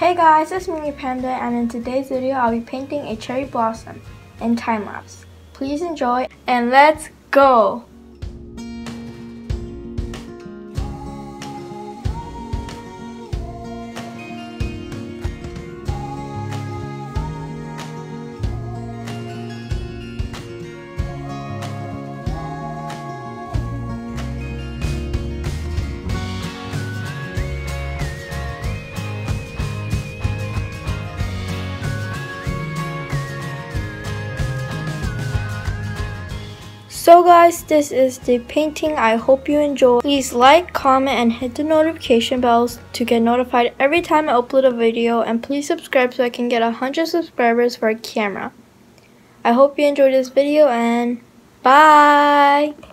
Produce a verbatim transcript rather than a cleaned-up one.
Hey guys, it's me Panda, and in today's video I'll be painting a cherry blossom in time lapse. Please enjoy and let's go! So guys, this is the painting. I hope you enjoy. Please like, comment, and hit the notification bells to get notified every time I upload a video, and please subscribe so I can get one hundred subscribers for a camera. I hope you enjoyed this video, and bye!